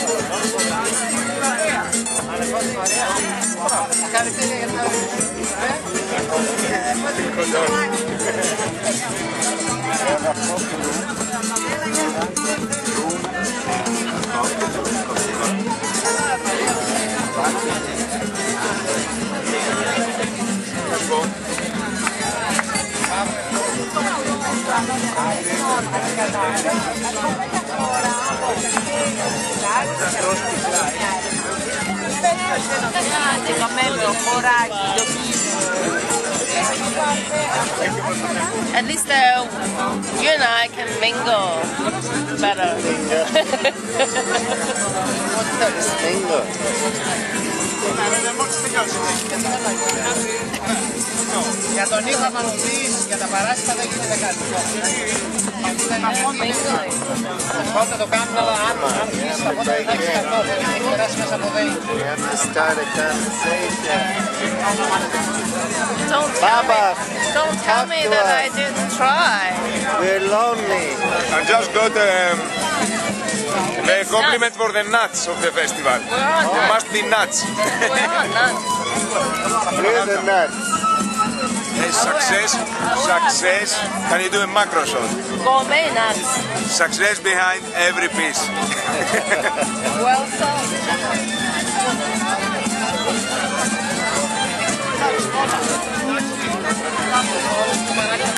At least you and I can mingle better. What does mingle? Για τον ήχο άμα μου πεις, για τα παράσιτα δεν γίνεται κάτι. Πότε το κάνουμε, αλλά αν πεις τα πότε δεν έχεις καθόλου, δεν έχει περάσει μέσα από δέη. We have to start a conversation. Don't tell me that I didn't try. We're lonely. I just got the compliment for the nuts of the festival. You must be nuts. We're on nuts. We're the nuts. Success. Can you do a macro shot? Gourmet nuts. Success behind every piece. Well sold.